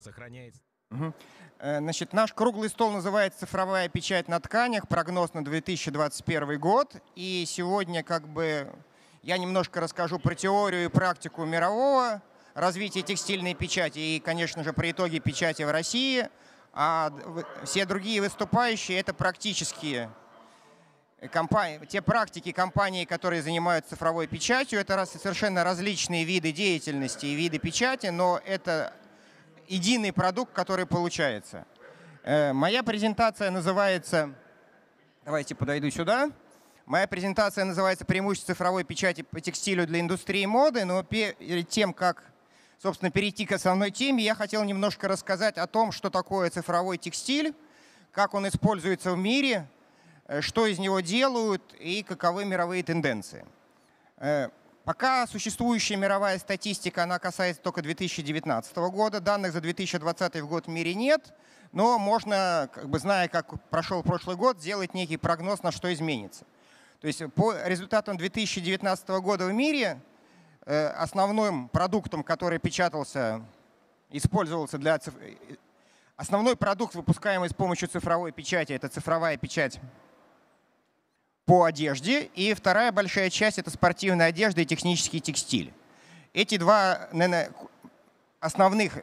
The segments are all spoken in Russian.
Сохраняется. Мгм. Значит, наш круглый стол называется «Цифровая печать на тканях. Прогноз на 2021 год». И сегодня я немножко расскажу про теорию и практику мирового развития текстильной печати и, конечно же, про итоги печати в России. А все другие выступающие — это практические компании, те практики компаний, которые занимаются цифровой печатью. Это совершенно различные виды деятельности и виды печати, но это единый продукт, который получается. Моя презентация называется... Давайте подойду сюда. Моя презентация называется «Преимущество цифровой печати по текстилю для индустрии моды». Но перед тем, как, собственно, перейти к основной теме, я хотел немножко рассказать о том, что такое цифровой текстиль, как он используется в мире, что из него делают и каковы мировые тенденции. Пока существующая мировая статистика, она касается только 2019 года. Данных за 2020 год в мире нет, но можно, зная, как прошел прошлый год, сделать некий прогноз, на что изменится. То есть по результатам 2019 года в мире основным продуктом, который использовался для... Основной продукт, выпускаемый с помощью цифровой печати, это цифровая печать по одежде, и вторая большая часть — это спортивная одежда и технический текстиль. Эти два, наверное, основных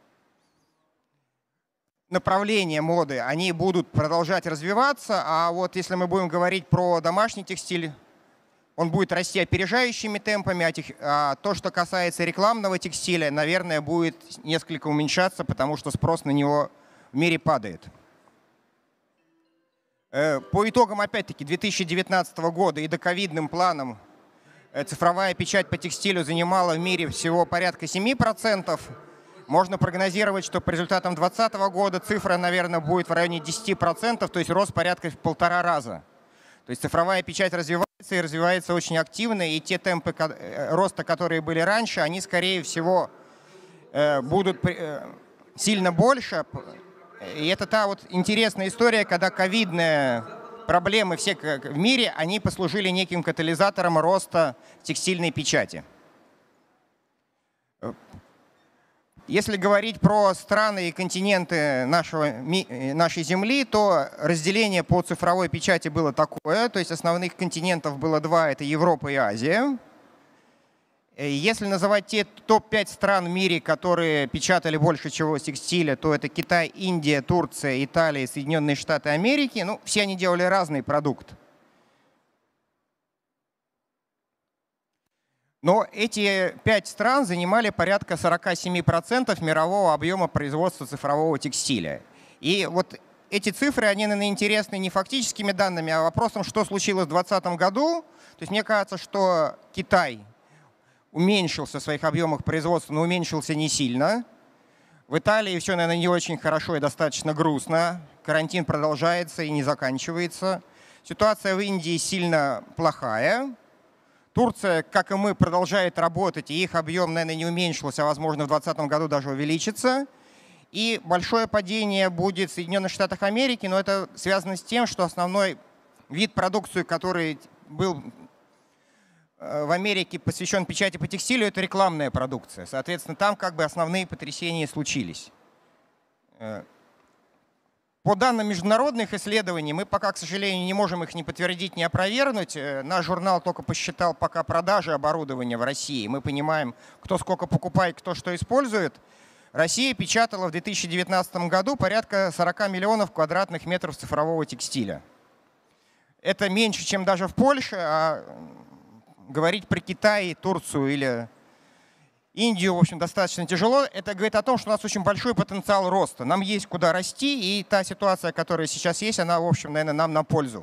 направления моды, они будут продолжать развиваться, а вот если мы будем говорить про домашний текстиль, он будет расти опережающими темпами, а то, что касается рекламного текстиля, наверное, будет несколько уменьшаться, потому что спрос на него в мире падает. По итогам, опять-таки, 2019 года и доковидным планам цифровая печать по текстилю занимала в мире всего порядка 7%. Можно прогнозировать, что по результатам 2020 года цифра, наверное, будет в районе 10%, то есть рост порядка в 1,5 раза. То есть цифровая печать развивается и развивается очень активно, и те темпы роста, которые были раньше, они, скорее всего, будут сильно больше. И это та вот интересная история, когда ковидные проблемы все в мире, они послужили неким катализатором роста текстильной печати. Если говорить про страны и континенты нашей Земли, то разделение по цифровой печати было такое. То есть основных континентов было два, это Европа и Азия. Если называть те топ-5 стран в мире, которые печатали больше всего текстиля, то это Китай, Индия, Турция, Италия, Соединенные Штаты Америки. Ну, все они делали разный продукт. Но эти 5 стран занимали порядка 47% мирового объема производства цифрового текстиля. И вот эти цифры, они, наверное, интересны не фактическими данными, а вопросом, что случилось в 2020 году. То есть мне кажется, что Китай уменьшился в своих объемах производства, но уменьшился не сильно. В Италии все, наверное, не очень хорошо и достаточно грустно. Карантин продолжается и не заканчивается. Ситуация в Индии сильно плохая. Турция, как и мы, продолжает работать, и их объем, наверное, не уменьшился, а, возможно, в 2020 году даже увеличится. И большое падение будет в Соединенных Штатах Америки, но это связано с тем, что основной вид продукции, который был в Америке посвящен печати по текстилю, это рекламная продукция. Соответственно, там основные потрясения случились. По данным международных исследований, мы пока, к сожалению, не можем их ни подтвердить, ни опровергнуть. Наш журнал только посчитал пока продажи оборудования в России. Мы понимаем, кто сколько покупает, кто что использует. Россия печатала в 2019 году порядка 40 миллионов квадратных метров цифрового текстиля. Это меньше, чем даже в Польше, а говорить про Китай, Турцию или Индию, в общем, достаточно тяжело. Это говорит о том, что у нас очень большой потенциал роста. Нам есть куда расти, и та ситуация, которая сейчас есть, она, в общем, наверное, нам на пользу.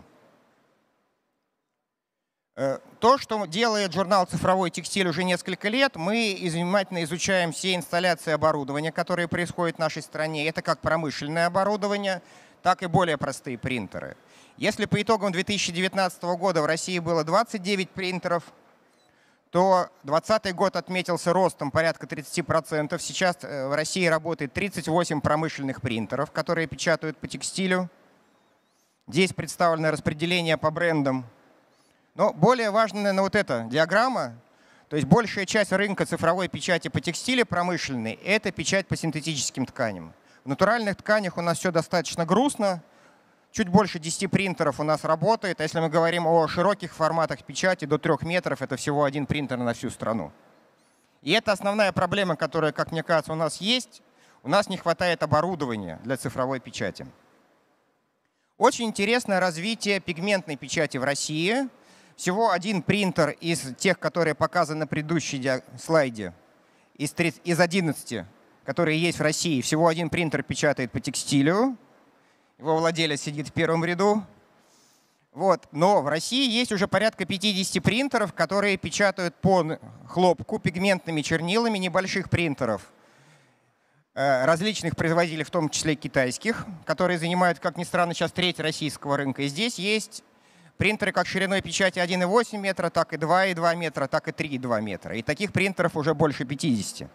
То, что делает журнал «Цифровой текстиль» уже несколько лет, мы внимательно изучаем все инсталляции оборудования, которые происходят в нашей стране. Это как промышленное оборудование, так и более простые принтеры. Если по итогам 2019 года в России было 29 принтеров, то 2020 год отметился ростом порядка 30%. Сейчас в России работает 38 промышленных принтеров, которые печатают по текстилю. Здесь представлено распределение по брендам. Но более важная, наверное, вот эта диаграмма. То есть большая часть рынка цифровой печати по текстилю промышленной – это печать по синтетическим тканям. В натуральных тканях у нас все достаточно грустно. Чуть больше 10 принтеров у нас работает. А если мы говорим о широких форматах печати, до 3 метров – это всего один принтер на всю страну. И это основная проблема, которая, как мне кажется, у нас есть. У нас не хватает оборудования для цифровой печати. Очень интересное развитие пигментной печати в России. Всего один принтер из тех, которые показаны на предыдущем слайде, из 11, которые есть в России, всего один принтер печатает по текстилю. Его владелец сидит в первом ряду. Вот. Но в России есть уже порядка 50 принтеров, которые печатают по хлопку пигментными чернилами небольших принтеров. Различных производителей, в том числе китайских, которые занимают, как ни странно, сейчас треть российского рынка. И здесь есть принтеры как шириной печати 1,8 метра, так и 2,2 метра, так и 3,2 метра. И таких принтеров уже больше 50.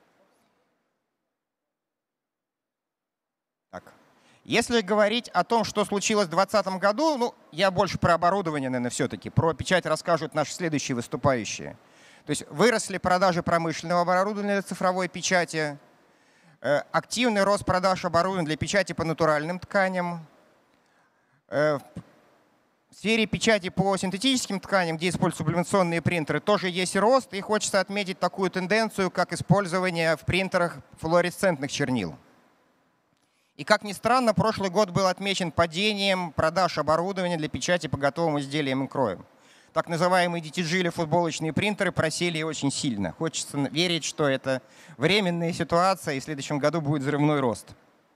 Так. Если говорить о том, что случилось в 2020 году, ну, я больше про оборудование, наверное, все-таки. Про печать расскажут наши следующие выступающие. То есть выросли продажи промышленного оборудования для цифровой печати, активный рост продаж оборудования для печати по натуральным тканям. В сфере печати по синтетическим тканям, где используются сублимационные принтеры, тоже есть рост. И хочется отметить такую тенденцию, как использование в принтерах флуоресцентных чернил. И, как ни странно, прошлый год был отмечен падением продаж оборудования для печати по готовым изделиям и кроям. Так называемые DTG или футболочные принтеры просели очень сильно. Хочется верить, что это временная ситуация, и в следующем году будет взрывной рост.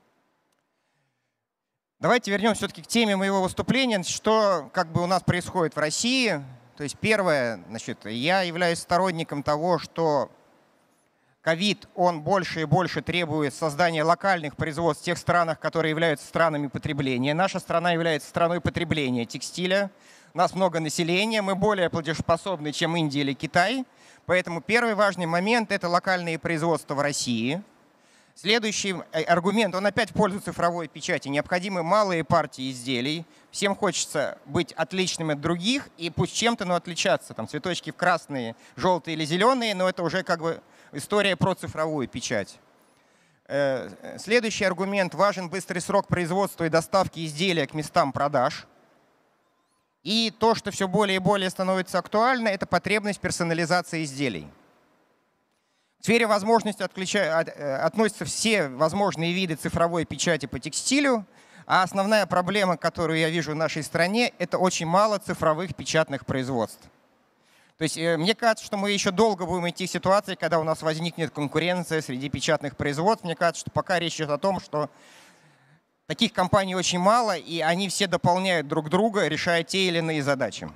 Давайте вернемся все-таки к теме моего выступления. Что как бы у нас происходит в России? То есть первое, значит, я являюсь сторонником того, что ковид, он больше и больше требует создания локальных производств в тех странах, которые являются странами потребления. Наша страна является страной потребления текстиля. У нас много населения, мы более платежеспособны, чем Индия или Китай. Поэтому первый важный момент – это локальные производства в России. Следующий аргумент, он опять в пользу цифровой печати. Необходимы малые партии изделий. Всем хочется быть отличными от других, и пусть чем-то, но отличаться. Там цветочки красные, желтые или зеленые, но это уже как бы история про цифровую печать. Следующий аргумент – важен быстрый срок производства и доставки изделия к местам продаж. И то, что все более и более становится актуально, это потребность персонализации изделий. В сфере возможностей относятся все возможные виды цифровой печати по текстилю, а основная проблема, которую я вижу в нашей стране, это очень мало цифровых печатных производств. То есть мне кажется, что мы еще долго будем идти в ситуации, когда у нас возникнет конкуренция среди печатных производств. Мне кажется, что пока речь идет о том, что таких компаний очень мало, и они все дополняют друг друга, решая те или иные задачи.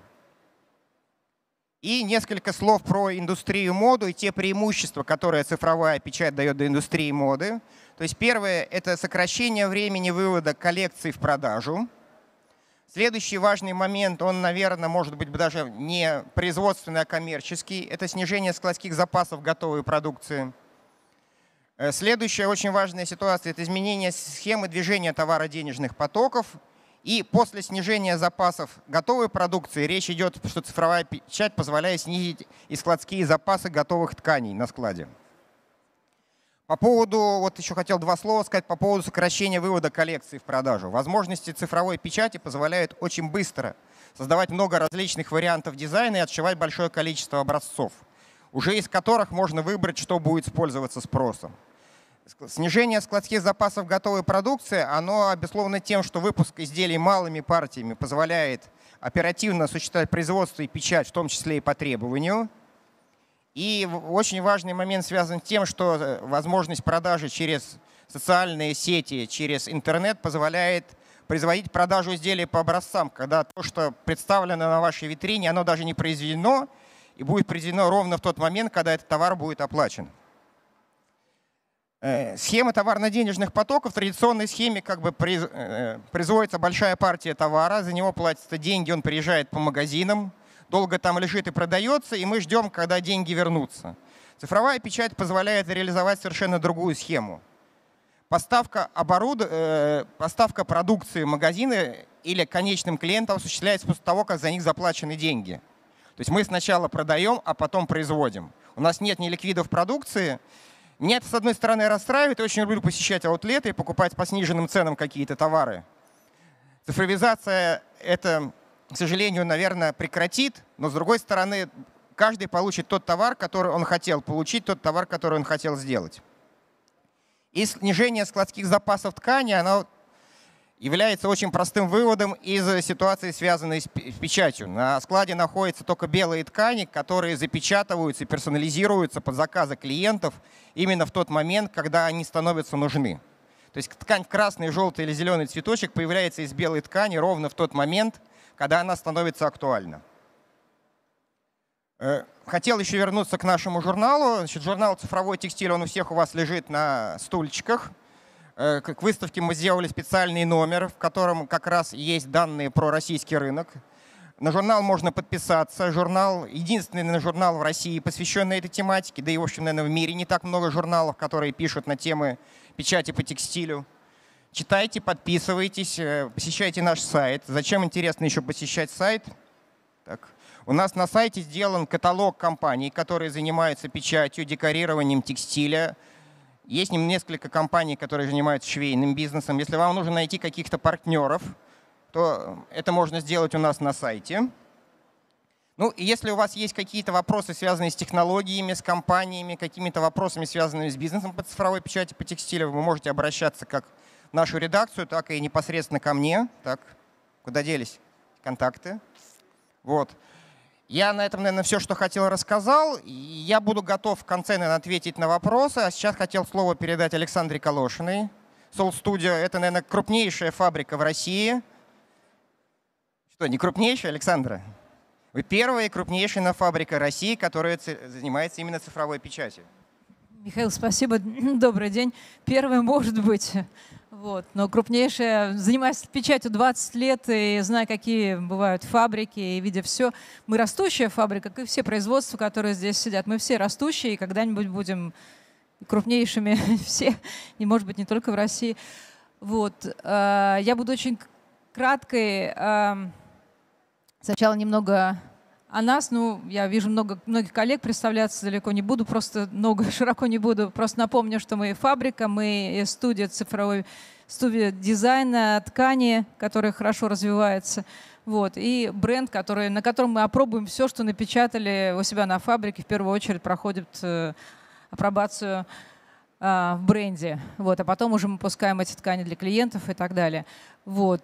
И несколько слов про индустрию моды и те преимущества, которые цифровая печать дает до индустрии моды. То есть первое – это сокращение времени вывода коллекций в продажу. Следующий важный момент, он, наверное, может быть даже не производственный, а коммерческий. Это снижение складских запасов готовой продукции. Следующая очень важная ситуация – это изменение схемы движения товаро-денежных потоков. И после снижения запасов готовой продукции речь идет, что цифровая печать позволяет снизить и складские запасы готовых тканей на складе. По поводу, вот еще хотел два слова сказать, по поводу сокращения вывода коллекций в продажу. Возможности цифровой печати позволяют очень быстро создавать много различных вариантов дизайна и отшивать большое количество образцов, уже из которых можно выбрать, что будет использоваться спросом. Снижение складских запасов готовой продукции, оно обусловлено тем, что выпуск изделий малыми партиями позволяет оперативно осуществлять производство и печать, в том числе и по требованию. И очень важный момент связан с тем, что возможность продажи через социальные сети, через интернет позволяет производить продажу изделий по образцам, когда то, что представлено на вашей витрине, оно даже не произведено и будет произведено ровно в тот момент, когда этот товар будет оплачен. Схема товарно-денежных потоков. В традиционной схеме как бы производится большая партия товара, за него платятся деньги, он приезжает по магазинам, долго там лежит и продается, и мы ждем, когда деньги вернутся. Цифровая печать позволяет реализовать совершенно другую схему. Поставка продукции в магазины или конечным клиентам осуществляется после того, как за них заплачены деньги. То есть мы сначала продаем, а потом производим. У нас нет ни ликвидов продукции. Меня это, с одной стороны, расстраивает. Я очень люблю посещать аутлеты и покупать по сниженным ценам какие-то товары. Цифровизация это, к сожалению, наверное, прекратит, но, с другой стороны, каждый получит тот товар, который он хотел получить, тот товар, который он хотел сделать. И снижение складских запасов ткани, оно является очень простым выводом из ситуации, связанной с печатью. На складе находятся только белые ткани, которые запечатываются и персонализируются под заказы клиентов именно в тот момент, когда они становятся нужны. То есть ткань красный, желтый или зеленый цветочек появляется из белой ткани ровно в тот момент, когда она становится актуальна. Хотел еще вернуться к нашему журналу. Значит, журнал «Цифровой текстиль», он у всех у вас лежит на стульчиках. К выставке мы сделали специальный номер, в котором как раз есть данные про российский рынок. На журнал можно подписаться. Журнал — единственный журнал в России, посвященный этой тематике. Да и, в общем, наверное, в мире не так много журналов, которые пишут на темы печати по текстилю. Читайте, подписывайтесь, посещайте наш сайт. Зачем интересно еще посещать сайт? Так. У нас на сайте сделан каталог компаний, которые занимаются печатью, декорированием текстиля. Есть несколько компаний, которые занимаются швейным бизнесом. Если вам нужно найти каких-то партнеров, то это можно сделать у нас на сайте. Ну, и если у вас есть какие-то вопросы, связанные с технологиями, с компаниями, какими-то вопросами, связанными с бизнесом по цифровой печати, по текстилю, вы можете обращаться как в нашу редакцию, так и непосредственно ко мне. Так, куда делись контакты? Вот. Я на этом, наверное, все, что хотел, рассказал. Я буду готов в конце, наверное, ответить на вопросы. А сейчас хотел слово передать Александре Колошиной. Soul Studio — это, наверное, крупнейшая фабрика в России. Что, не крупнейшая, Александра? Вы первая и крупнейшая фабрика России, которая занимается именно цифровой печатью. Михаил, спасибо. Добрый день. Первая, может быть. Вот. Но крупнейшая, занимаюсь печатью 20 лет и знаю, какие бывают фабрики, и видя все. Мы растущая фабрика, как и все производства, которые здесь сидят. Мы все растущие, и когда-нибудь будем крупнейшими все, и, может быть, не только в России. Вот. Я буду очень краткой. Сначала немного о нас. Ну, я вижу многих коллег, представляться далеко не буду, просто широко не буду. Просто напомню, что мы фабрика, мы студия дизайна, ткани, которая хорошо развивается. Вот, и бренд, на котором мы опробуем все, что напечатали у себя на фабрике. В первую очередь проходит апробацию в бренде. Вот, а потом уже мы пускаем эти ткани для клиентов и так далее. Вот.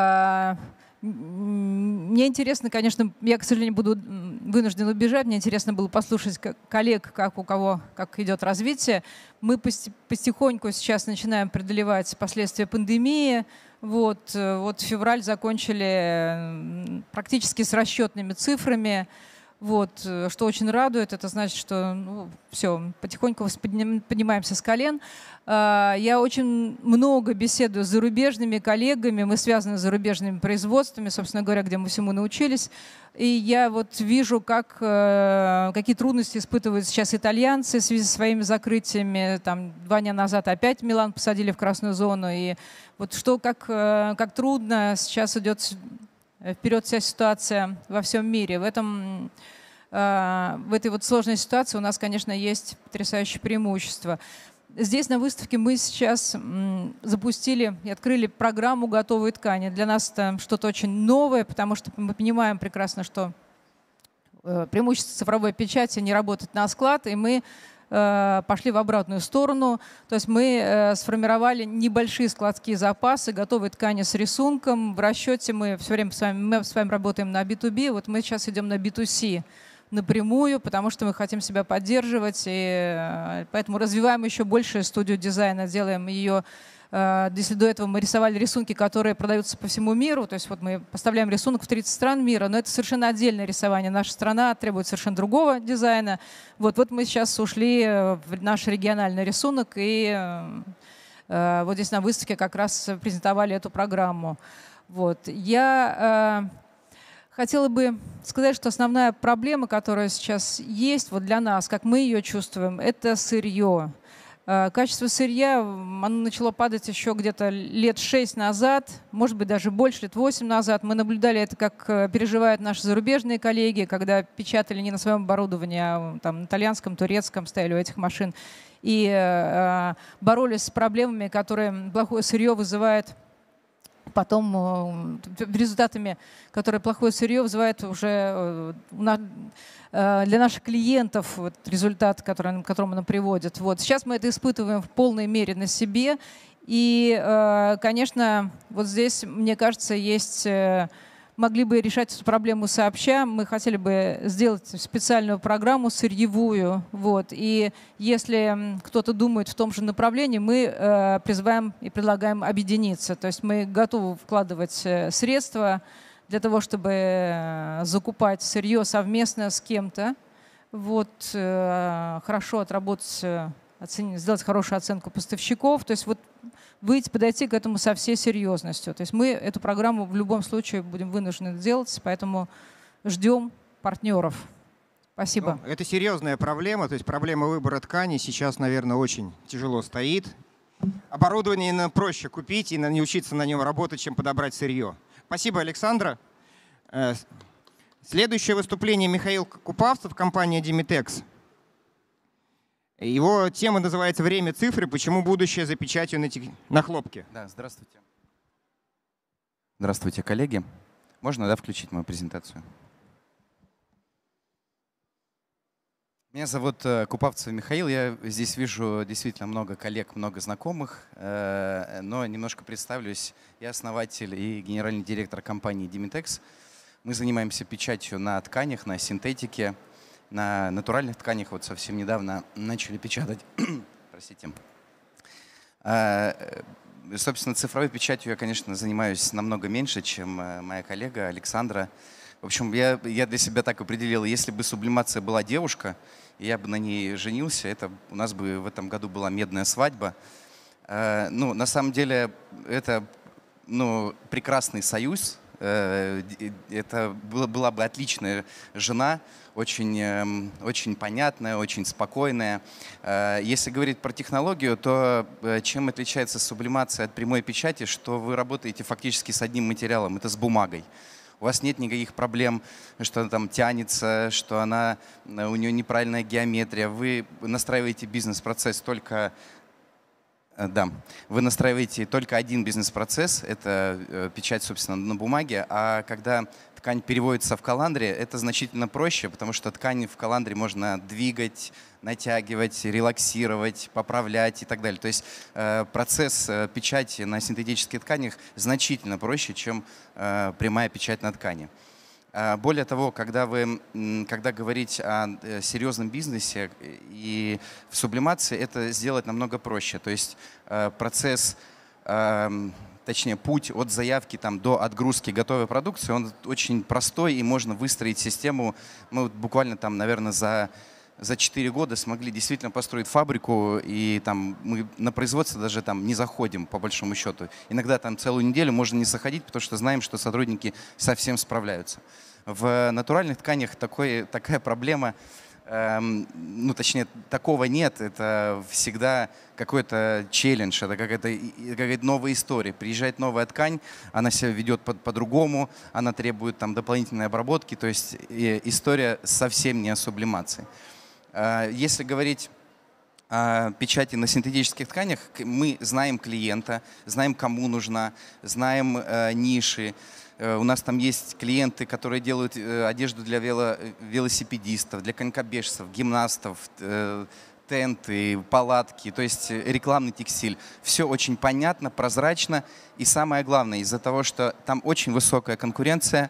Мне интересно, конечно, я, к сожалению, буду вынуждена убежать. Мне интересно было послушать коллег, как у кого как идет развитие. Мы потихоньку сейчас начинаем преодолевать последствия пандемии. Вот февраль закончили практически с расчетными цифрами. Вот, что очень радует, это значит, что все, потихоньку поднимаемся с колен. Я очень много беседую с зарубежными коллегами, мы связаны с зарубежными производствами, собственно говоря, где мы всему научились. И я вот вижу, какие трудности испытывают сейчас итальянцы в связи со своими закрытиями. Там 2 дня назад опять Милан посадили в красную зону. И вот как трудно сейчас идет вперед вся ситуация во всем мире. В этой вот сложной ситуации у нас, конечно, есть потрясающее преимущество. Здесь на выставке мы сейчас запустили и открыли программу «Готовые ткани». Для нас это что-то очень новое, потому что мы понимаем прекрасно, что преимущество цифровой печати не работает на склад, и мы пошли в обратную сторону. То есть мы сформировали небольшие складские запасы, готовые ткани с рисунком. В расчете мы все время с вами работаем на B2B, вот мы сейчас идем на B2C напрямую, потому что мы хотим себя поддерживать, и поэтому развиваем еще больше студию дизайна, делаем ее. Если до этого мы рисовали рисунки, которые продаются по всему миру, то есть вот мы поставляем рисунок в 30 стран мира, но это совершенно отдельное рисование. Наша страна требует совершенно другого дизайна. Вот мы сейчас ушли в наш региональный рисунок, и вот здесь на выставке как раз презентовали эту программу. Вот. Я хотела бы сказать, что основная проблема, которая сейчас есть вот для нас, как мы ее чувствуем, это сырье. Качество сырья, оно начало падать еще где-то лет 6 назад, может быть, даже больше, лет 8 назад. Мы наблюдали это, как переживают наши зарубежные коллеги, когда печатали не на своем оборудовании, а там, на итальянском, турецком стояли у этих машин. И боролись с проблемами, которые плохое сырье вызывает потом, результатами, которые плохое сырье вызывает уже для наших клиентов результат, к которому оно приводит. Сейчас мы это испытываем в полной мере на себе. И, конечно, вот здесь, мне кажется, могли бы решать эту проблему сообща. Мы хотели бы сделать специальную программу сырьевую. И если кто-то думает в том же направлении, мы призываем и предлагаем объединиться. То есть мы готовы вкладывать средства для того, чтобы закупать сырье совместно с кем-то, хорошо отработать, сделать хорошую оценку поставщиков, то есть подойти к этому со всей серьезностью. То есть мы эту программу в любом случае будем вынуждены делать, поэтому ждем партнеров. Спасибо. Это серьезная проблема, то есть проблема выбора ткани сейчас, наверное, очень тяжело стоит. Оборудование проще купить и не учиться на нем работать, чем подобрать сырье. Спасибо, Александра. Следующее выступление Михаил Купавцев, компания Dimitex. Его тема называется «Время цифры. Почему будущее за печатью на хлопке». Да, здравствуйте. Здравствуйте, коллеги. Можно, включить мою презентацию? Меня зовут Купавцев Михаил. Я здесь вижу действительно много коллег, много знакомых, но немножко представлюсь. Я основатель и генеральный директор компании Dimitex. Мы занимаемся печатью на тканях, на синтетике, на натуральных тканях. Совсем недавно начали печатать. Простите. Собственно, цифровой печатью я, конечно, занимаюсь намного меньше, чем моя коллега Александра. В общем, я для себя так определил, если бы сублимация была девушка, и я бы на ней женился, у нас бы в этом году была медная свадьба. На самом деле, это прекрасный союз. Это была бы отличная жена, очень понятная, очень спокойная. Если говорить про технологию, то чем отличается сублимация от прямой печати, что вы работаете фактически с одним материалом, это с бумагой. У вас нет никаких проблем, что она там тянется, что у нее неправильная геометрия. Вы настраиваете бизнес-процесс только... Да, вы настраиваете только один бизнес-процесс, это печать, собственно, на бумаге, а когда ткань переводится в каландре, это значительно проще, потому что ткань в каландре можно двигать, натягивать, релаксировать, поправлять и так далее. То есть процесс печати на синтетических тканях значительно проще, чем прямая печать на ткани. Более того, когда говорить о серьезном бизнесе и в сублимации, это сделать намного проще. То есть процесс, точнее путь от заявки до отгрузки готовой продукции, он очень простой, и можно выстроить систему. Мы буквально наверное, за 4 года смогли действительно построить фабрику, и мы на производство даже не заходим, по большому счету. Иногда целую неделю можно не заходить, потому что знаем, что сотрудники совсем справляются. В натуральных тканях такая проблема, точнее, такого нет. Это всегда какой-то челлендж, это какая-то новая история. Приезжает новая ткань, она себя ведет по-другому, она требует дополнительной обработки, то есть история совсем не о сублимации. Если говорить о печати на синтетических тканях, мы знаем клиента, знаем, кому нужна, знаем ниши. У нас есть клиенты, которые делают одежду для велосипедистов, для конькобежцев, гимнастов, тенты, палатки, то есть рекламный текстиль. Все очень понятно, прозрачно. И самое главное, из-за того, что там очень высокая конкуренция,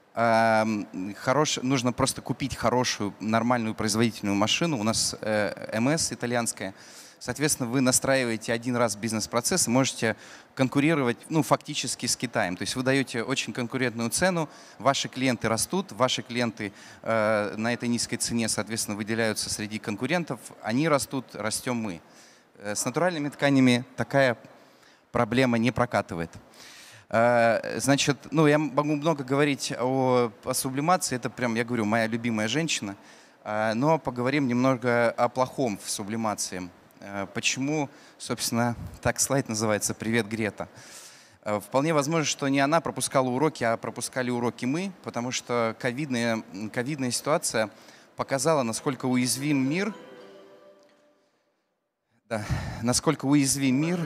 нужно просто купить хорошую, нормальную производительную машину. У нас МС итальянская. Соответственно, вы настраиваете один раз бизнес-процесс и можете конкурировать фактически с Китаем. То есть вы даете очень конкурентную цену, ваши клиенты растут, ваши клиенты на этой низкой цене, соответственно, выделяются среди конкурентов, они растут, растем мы. С натуральными тканями такая проблема не прокатывает. Значит, я могу много говорить о сублимации, это прям, я говорю, моя любимая женщина, но поговорим немного о плохом в сублимации. Почему, собственно, так слайд называется «Привет, Грета». Вполне возможно, что не она пропускала уроки, а пропускали уроки мы, потому что ковидная ситуация показала, насколько уязвим мир. Да, насколько уязвим мир.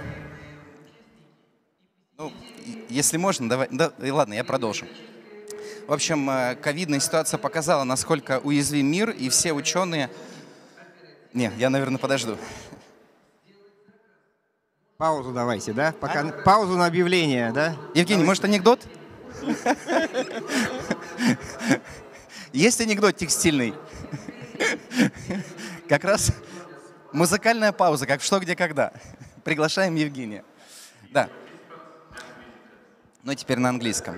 Ну, если можно, давай, да, ладно, я продолжу. В общем, ковидная ситуация показала, насколько уязвим мир, и все ученые... Не, я, наверное, подожду. Паузу давайте, да? Пока... Паузу на объявление, да? Евгений, может, анекдот? Есть анекдот текстильный? Как раз музыкальная пауза, как в «Что, где, когда». Приглашаем Евгения. Да. Ну, теперь на английском.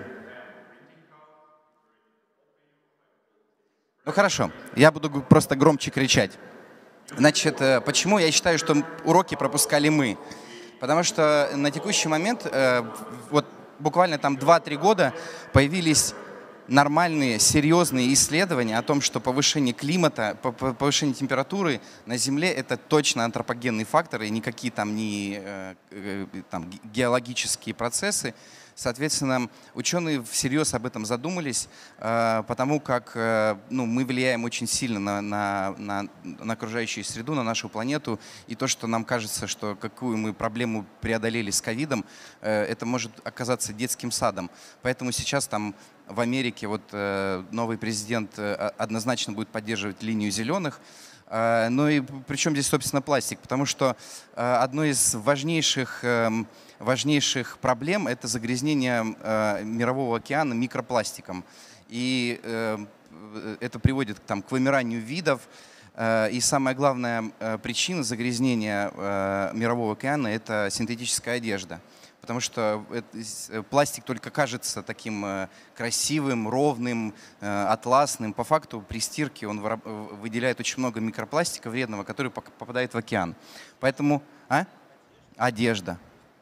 Ну, хорошо. Я буду просто громче кричать. Значит, почему я считаю, что уроки пропускали мы? Потому что на текущий момент, вот буквально там 2-3 года, появились нормальные, серьезные исследования о том, что повышение климата, повышение температуры на Земле — это точно антропогенный фактор, и никакие там не там, геологические процессы. Соответственно, ученые всерьез об этом задумались, потому как мы влияем очень сильно на окружающую среду, на нашу планету. И то, что нам кажется, что какую мы проблему преодолели с ковидом, это может оказаться детским садом. Поэтому сейчас там в Америке вот новый президент однозначно будет поддерживать линию зеленых. Ну и причем здесь, собственно, пластик? Потому что одной из важнейших проблем — это загрязнение мирового океана микропластиком. И это приводит к вымиранию видов. И самая главная причина загрязнения мирового океана — это синтетическая одежда. Потому что пластик только кажется таким красивым, ровным, атласным. По факту при стирке он выделяет очень много микропластика вредного, который попадает в океан. Поэтому... Одежда.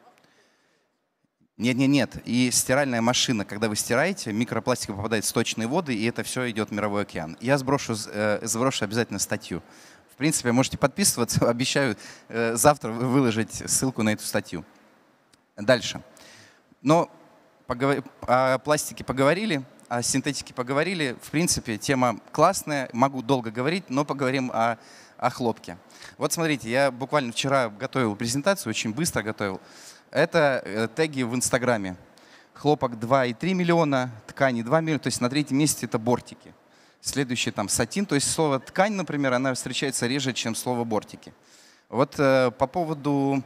Нет. И стиральная машина, когда вы стираете, микропластик попадает в сточные воды, и это все идет в мировой океан. Я сброшу обязательно статью. В принципе, можете подписываться. Обещаю завтра выложить ссылку на эту статью. Дальше. Но о пластике поговорили, о синтетике поговорили. В принципе, тема классная, могу долго говорить, но поговорим о хлопке. Вот смотрите, я буквально вчера готовил презентацию, очень быстро готовил. Это теги в Инстаграме. Хлопок 2,3 миллиона, ткани 2 миллиона, то есть на третьем месте это бортики. Следующее там сатин, то есть слово ткань, например, она встречается реже, чем слово бортики. Вот по поводу...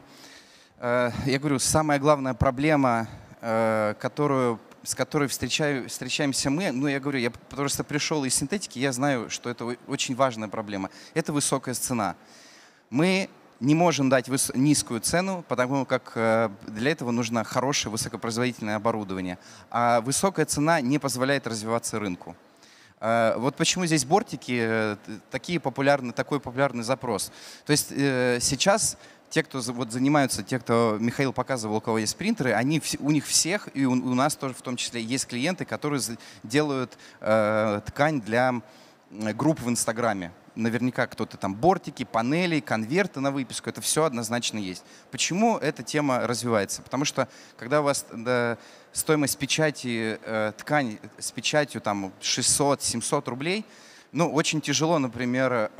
Я говорю, самая главная проблема, с которой встречаемся мы, я говорю, я просто пришел из синтетики, я знаю, что это очень важная проблема. Это высокая цена. Мы не можем дать низкую цену, потому как для этого нужно хорошее высокопроизводительное оборудование. А высокая цена не позволяет развиваться рынку. Вот почему здесь бортики такой популярный запрос. То есть сейчас... Те, кто занимаются, Михаил показывал, у кого есть принтеры, у них всех, и у нас тоже в том числе, есть клиенты, которые делают ткань для групп в Инстаграме. Наверняка кто-то там бортики, панели, конверты на выписку, это все однозначно есть. Почему эта тема развивается? Потому что когда у вас стоимость печати, ткань с печатью 600-700 рублей, очень тяжело, например,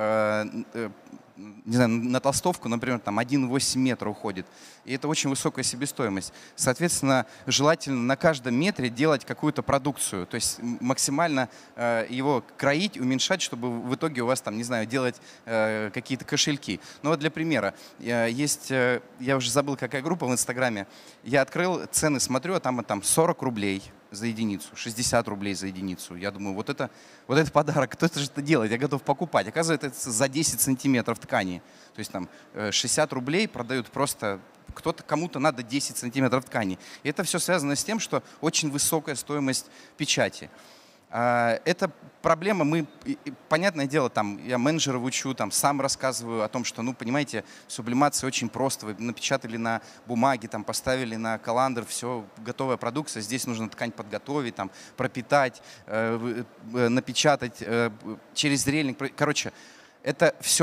не знаю, на толстовку, например, 1,8 метра уходит. И это очень высокая себестоимость. Соответственно, желательно на каждом метре делать какую-то продукцию. То есть максимально его кроить, уменьшать, чтобы в итоге у вас делать какие-то кошельки. Но вот для примера, я уже забыл, какая группа в Инстаграме. Я открыл, цены смотрю, а там 40 рублей за единицу, 60 рублей за единицу. Я думаю, вот это подарок, кто это же это делает? Я готов покупать. Оказывается, это за 10 сантиметров ткани. То есть 60 рублей продают просто, кому-то надо 10 сантиметров ткани. И это все связано с тем, что очень высокая стоимость печати. Это проблема, понятное дело, я менеджеров учу, сам рассказываю о том, что, понимаете, сублимация очень просто. Вы напечатали на бумаге, поставили на колландр, все, готовая продукция. Здесь нужно ткань подготовить, пропитать, напечатать через зрельник. Короче, это все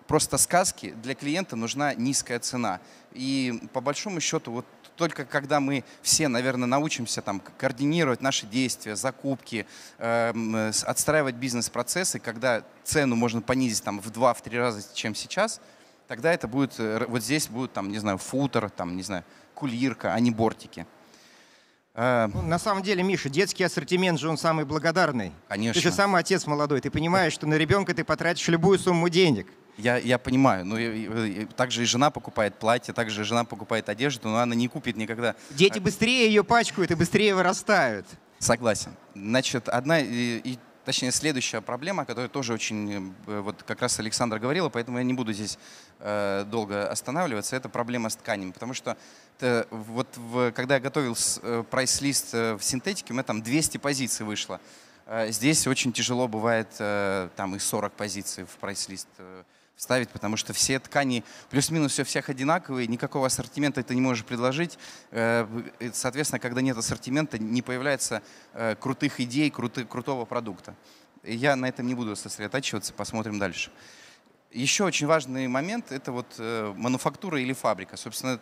просто сказки, для клиента нужна низкая цена. И по большому счету, вот только когда мы все, наверное, научимся там координировать наши действия, закупки, отстраивать бизнес-процессы, когда цену можно понизить там в 2-3 раза, чем сейчас, тогда это будет, вот здесь будет там, не знаю, футер, там, не знаю, кулирка, а не бортики. Ну, на самом деле, Миша, детский ассортимент же он самый благодарный. Конечно. Ты же сам отец молодой, ты понимаешь, что на ребенка ты потратишь любую сумму денег. Я понимаю, но также и жена покупает платье, также и жена покупает одежду, но она не купит никогда. Дети быстрее ее пачкают и быстрее вырастают. Согласен. Значит, точнее, следующая проблема, которая тоже очень, вот как раз Александра говорила, поэтому я не буду здесь долго останавливаться, это проблема с тканями. Потому что когда я готовил прайс-лист в синтетике, у меня там 200 позиций вышло. Здесь очень тяжело бывает там и 40 позиций в прайс-лист вставить, потому что все ткани плюс-минус у всех одинаковые, никакого ассортимента ты не можешь предложить. Соответственно, когда нет ассортимента, не появляется крутых идей, крутого продукта. Я на этом не буду сосредотачиваться, посмотрим дальше. Еще очень важный момент – это вот мануфактура или фабрика. Собственно,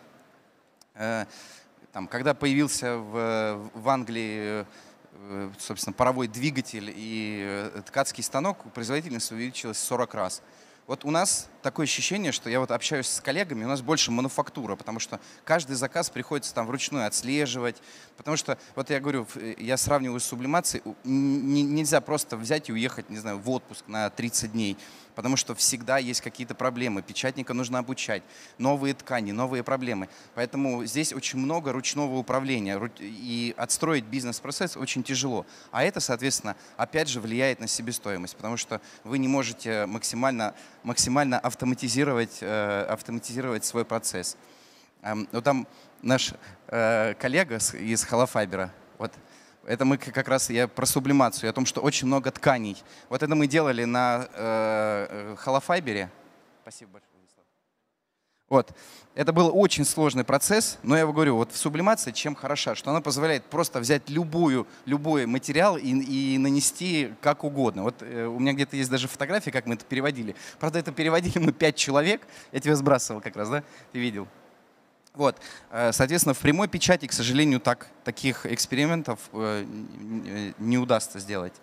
там, когда появился в Англии собственно, паровой двигатель и ткацкий станок, производительность увеличилась в 40 раз. Вот у нас такое ощущение, что я вот общаюсь с коллегами, у нас больше мануфактура, потому что каждый заказ приходится там вручную отслеживать, потому что, вот я говорю, я сравниваю с сублимацией, нельзя просто взять и уехать, не знаю, в отпуск на 30 дней, потому что всегда есть какие-то проблемы, печатника нужно обучать, новые ткани, новые проблемы. Поэтому здесь очень много ручного управления, и отстроить бизнес-процесс очень тяжело. А это, соответственно, опять же влияет на себестоимость, потому что вы не можете максимально автоматизировать свой процесс. Вот там наш коллега из Холофайбера, вот, это мы как раз, я про сублимацию, о том, что очень много тканей. Вот это мы делали на Холофайбере. Спасибо большое, Владислав. Вот. Это был очень сложный процесс, но я говорю, вот в сублимации чем хороша, что она позволяет просто взять любой материал и нанести как угодно. Вот у меня где-то есть даже фотографии, как мы это переводили. Правда, это переводили мы 5 человек. Я тебе сбрасывал как раз, да? Ты видел. Вот. Соответственно, в прямой печати, к сожалению, таких экспериментов не удастся сделать.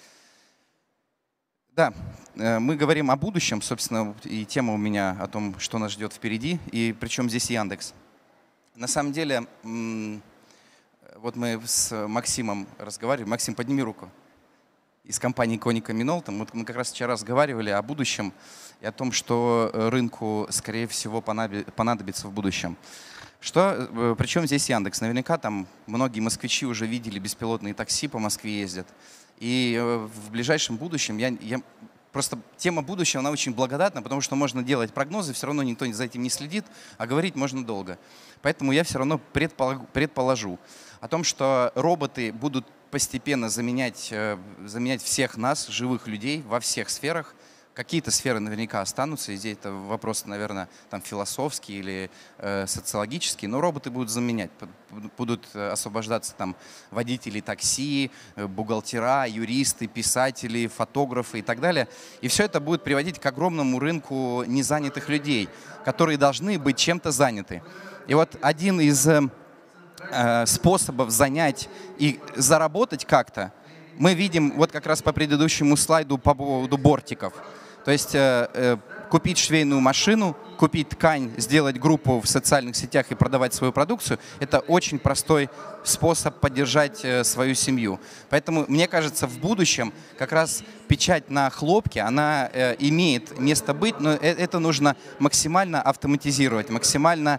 Да, мы говорим о будущем, собственно, и тема у меня о том, что нас ждет впереди, и причем здесь Яндекс. На самом деле, вот мы с Максимом разговаривали. Максим, подними руку. Из компании Konica Minolta. Мы как раз вчера разговаривали о будущем и о том, что рынку, скорее всего, понадобится в будущем. Причем здесь Яндекс. Наверняка там многие москвичи уже видели беспилотные такси, по Москве ездят. И в ближайшем будущем просто тема будущего, она очень благодатна, потому что можно делать прогнозы, все равно никто за этим не следит, а говорить можно долго. Поэтому я все равно предположу о том, что роботы будут постепенно заменять всех нас, живых людей, во всех сферах. Какие-то сферы наверняка останутся, и здесь это вопрос, наверное, там, философский или социологический, но роботы будут заменять, будут освобождаться там водители такси, бухгалтера, юристы, писатели, фотографы и так далее. И все это будет приводить к огромному рынку незанятых людей, которые должны быть чем-то заняты. И вот один из способов занять и заработать как-то мы видим вот как раз по предыдущему слайду по поводу бортиков. То есть купить швейную машину, купить ткань, сделать группу в социальных сетях и продавать свою продукцию – это очень простой способ поддержать свою семью. Поэтому, мне кажется, в будущем как раз печать на хлопке, она имеет место быть, но это нужно максимально автоматизировать, максимально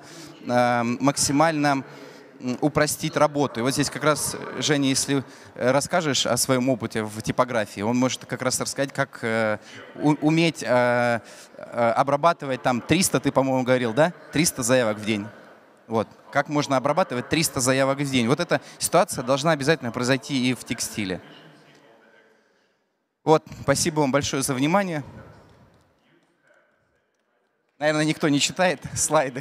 упростить работу. И вот здесь как раз, Женя, если расскажешь о своем опыте в типографии, он может как раз рассказать, как уметь обрабатывать там 300, ты, по-моему, говорил, да? 300 заявок в день. Вот. Как можно обрабатывать 300 заявок в день. Вот эта ситуация должна обязательно произойти и в текстиле. Вот. Спасибо вам большое за внимание. Наверное, никто не читает слайды.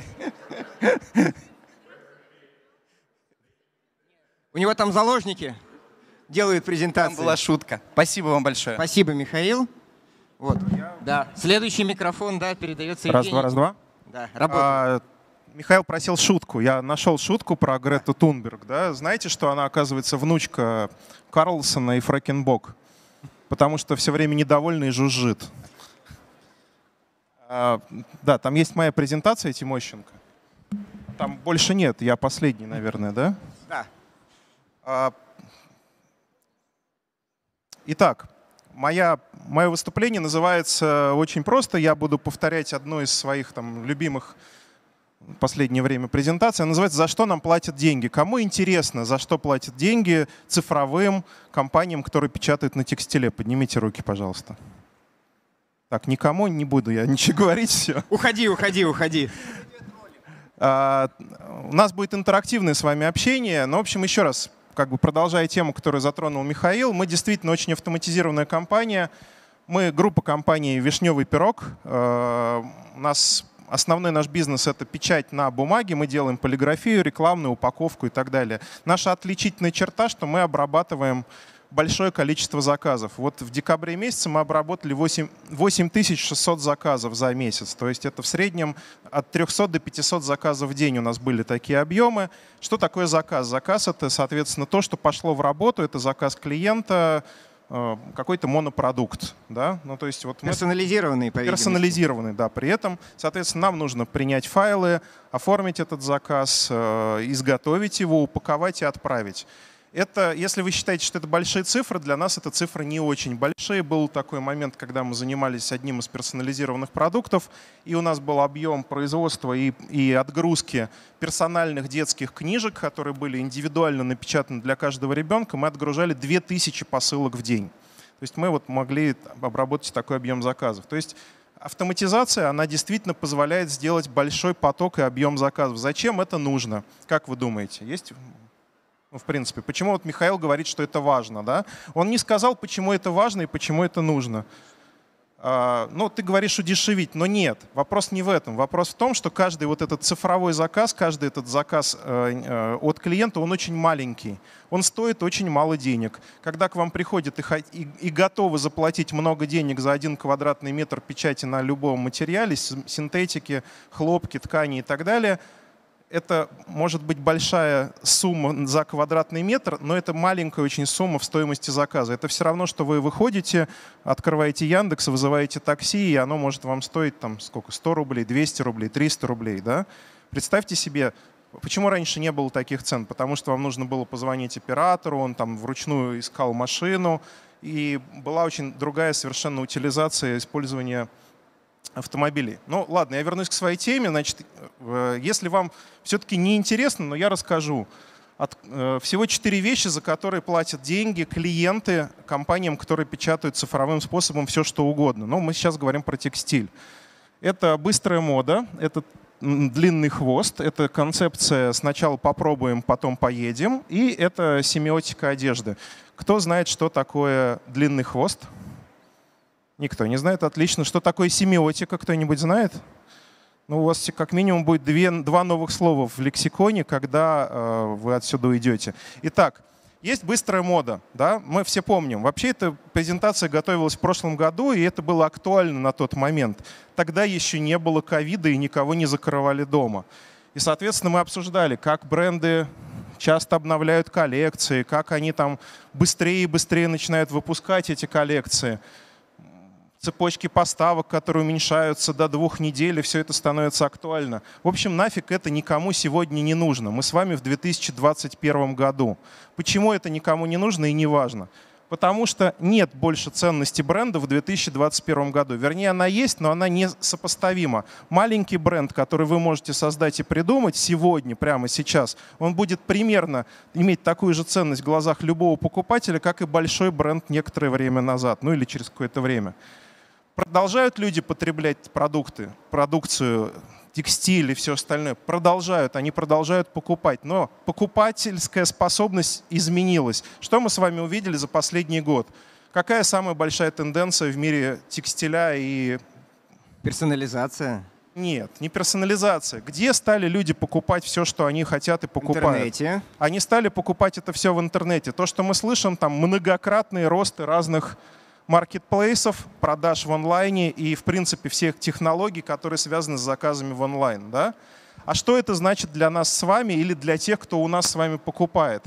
У него там заложники делают презентацию. Там была шутка. Спасибо вам большое. Спасибо, Михаил. Вот. Да. Следующий микрофон, да, передается Евгению. Раз, два, раз, два. Да, работает. Михаил просил шутку. Я нашел шутку про Грету Тунберг. Да? Знаете, что она, оказывается, внучка Карлсона и Фрэкенбок? Потому что все время недовольна и жужжит. Да, там есть моя презентация, Тимощенко. Там больше нет, я последний, наверное, да? Да. Итак, мое выступление называется очень просто. Я буду повторять одну из своих там любимых в последнее время презентаций. Она называется «За что нам платят деньги?». Кому интересно, за что платят деньги цифровым компаниям, которые печатают на текстиле? Поднимите руки, пожалуйста. Так, никому не буду я ничего говорить. Все. Уходи. У нас будет интерактивное с вами общение. Но, в общем, еще раз, продолжая тему, которую затронул Михаил, мы действительно очень автоматизированная компания. Мы группа компаний «Вишневый пирог». У нас основной наш бизнес — это печать на бумаге. Мы делаем полиграфию, рекламную упаковку и так далее. Наша отличительная черта, что мы обрабатываем большое количество заказов. Вот в декабре месяце мы обработали 8600 заказов за месяц. То есть это в среднем от 300 до 500 заказов в день у нас были такие объемы. Что такое заказ? Заказ — это, соответственно, то, что пошло в работу. Это заказ клиента, какой-то монопродукт. Да? Ну, то есть вот персонализированный, по видимости. Персонализированный, да. При этом, соответственно, нам нужно принять файлы, оформить этот заказ, изготовить его, упаковать и отправить. Это, если вы считаете, что это большие цифры, для нас это цифры не очень большие. Был такой момент, когда мы занимались одним из персонализированных продуктов, и у нас был объем производства и отгрузки персональных детских книжек, которые были индивидуально напечатаны для каждого ребенка. Мы отгружали 2000 посылок в день. То есть мы вот могли обработать такой объем заказов. То есть автоматизация, она действительно позволяет сделать большой поток и объем заказов. Зачем это нужно? Как вы думаете? Есть... В принципе, почему вот Михаил говорит, что это важно, да? Он не сказал, почему это важно и почему это нужно. Ну, ты говоришь удешевить, но нет. Вопрос не в этом. Вопрос в том, что каждый вот этот цифровой заказ, каждый этот заказ от клиента, он очень маленький. Он стоит очень мало денег. Когда к вам приходят и готовы заплатить много денег за 1 квадратный метр печати на любом материале, синтетики, хлопки, ткани и так далее, это может быть большая сумма за квадратный метр, но это маленькая очень сумма в стоимости заказа. Это все равно, что вы выходите, открываете Яндекс, вызываете такси, и оно может вам стоить там сколько? 100 рублей, 200 рублей, 300 рублей. Да? Представьте себе, почему раньше не было таких цен? Потому что вам нужно было позвонить оператору, он там вручную искал машину, и была очень другая совершенно утилизация использования автомобилей. Ну ладно, я вернусь к своей теме. Значит, если вам все-таки не интересно, но я расскажу. Всего 4 вещи, за которые платят деньги клиенты компаниям, которые печатают цифровым способом все, что угодно. Но мы сейчас говорим про текстиль. Это быстрая мода, это длинный хвост, это концепция «сначала попробуем, потом поедем», и это семиотика одежды. Кто знает, что такое длинный хвост? Никто не знает. Отлично. Что такое семиотика? Кто-нибудь знает? Ну, у вас как минимум будет 2 новых слова в лексиконе, когда вы отсюда уйдете. Итак, есть быстрая мода. Да? Мы все помним. Вообще эта презентация готовилась в прошлом году, и это было актуально на тот момент. Тогда еще не было ковида, и никого не закрывали дома. И, соответственно, мы обсуждали, как бренды часто обновляют коллекции, как они там быстрее и быстрее начинают выпускать эти коллекции. Цепочки поставок, которые уменьшаются до 2 недель, и все это становится актуально. В общем, нафиг это никому сегодня не нужно. Мы с вами в 2021 году. Почему это никому не нужно и не важно? Потому что нет больше ценности бренда в 2021 году. Вернее, она есть, но она не сопоставима. Маленький бренд, который вы можете создать и придумать сегодня, прямо сейчас, он будет примерно иметь такую же ценность в глазах любого покупателя, как и большой бренд некоторое время назад, ну или через какое-то время. Продолжают люди потреблять продукцию, текстиль и все остальное? Продолжают, они продолжают покупать. Но покупательская способность изменилась. Что мы с вами увидели за последний год? Какая самая большая тенденция в мире текстиля и... Персонализация? Нет, не персонализация. Где стали люди покупать все, что они хотят и покупают? В интернете. Они стали покупать это все в интернете. То, что мы слышим, там многократные росты разных маркетплейсов, продаж в онлайне и, в принципе, всех технологий, которые связаны с заказами в онлайн. Да? А что это значит для нас с вами или для тех, кто у нас с вами покупает?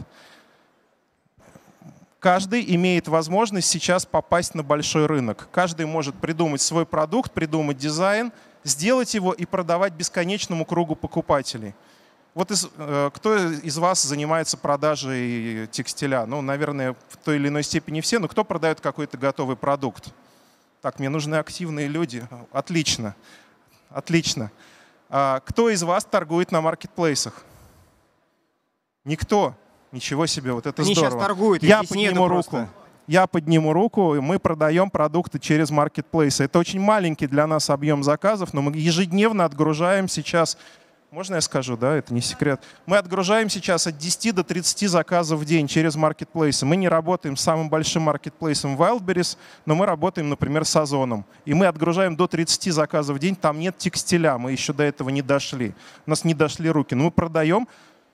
Каждый имеет возможность сейчас попасть на большой рынок. Каждый может придумать свой продукт, придумать дизайн, сделать его и продавать бесконечному кругу покупателей. Вот кто из вас занимается продажей текстиля? Ну, наверное, в той или иной степени все, но кто продает какой-то готовый продукт? Так, мне нужны активные люди. Отлично. Отлично. А кто из вас торгует на маркетплейсах? Никто. Ничего себе, вот это Они здорово. сейчас торгуют, Я здесь нету подниму руку. просто. Я подниму руку, и мы продаем продукты через маркетплейсы. Это очень маленький для нас объем заказов, но мы ежедневно отгружаем сейчас, можно я скажу, да, это не секрет, мы отгружаем сейчас от 10 до 30 заказов в день через маркетплейсы. Мы не работаем с самым большим маркетплейсом Wildberries, но мы работаем, например, с Озоном. И мы отгружаем до 30 заказов в день, там нет текстиля, мы еще до этого не дошли. У нас не дошли руки, но мы продаем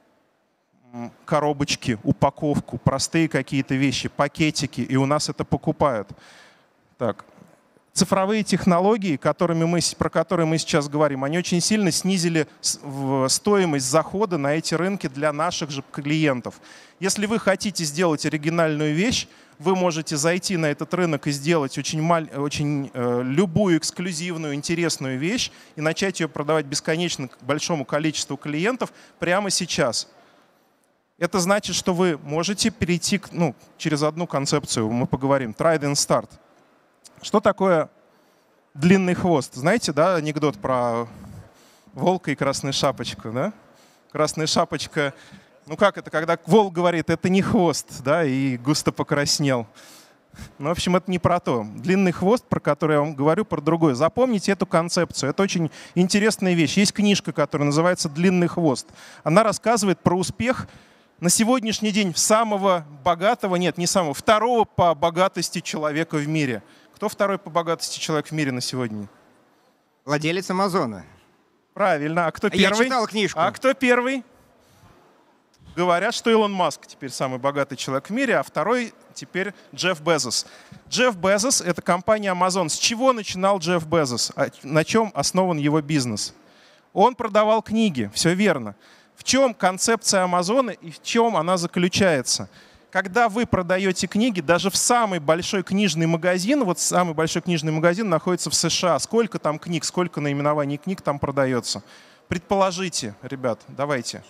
коробочки, упаковку, простые какие-то вещи, пакетики, и у нас это покупают. Так. Цифровые технологии, про которые мы сейчас говорим, они очень сильно снизили стоимость захода на эти рынки для наших же клиентов. Если вы хотите сделать оригинальную вещь, вы можете зайти на этот рынок и сделать очень любую эксклюзивную, интересную вещь и начать ее продавать бесконечно большому количеству клиентов прямо сейчас. Это значит, что вы можете перейти через одну концепцию, мы поговорим, try and start. Что такое длинный хвост? Знаете, да, анекдот про волка и красную шапочку, да? Красная шапочка, ну как это, когда волк говорит, это не хвост, да, и густо покраснел. Ну, в общем, это не про то. Длинный хвост, про который я вам говорю, про другое. Запомните эту концепцию. Это очень интересная вещь. Есть книжка, которая называется «Длинный хвост». Она рассказывает про успех на сегодняшний день самого богатого, нет, не самого, второго по богатости человека в мире. Кто второй по богатости человек в мире на сегодня? Владелец Амазона. Правильно. А кто первый? Я читал книжку. А кто первый? Говорят, что Илон Маск теперь самый богатый человек в мире, а второй теперь Джефф Безос. Джефф Безос — это компания Amazon. С чего начинал Джефф Безос? На чем основан его бизнес? Он продавал книги, все верно. В чем концепция Амазона и в чем она заключается? Когда вы продаете книги, даже в самый большой книжный магазин, вот самый большой книжный магазин находится в США, сколько там книг, сколько наименований книг там продается? Предположите, ребят, давайте.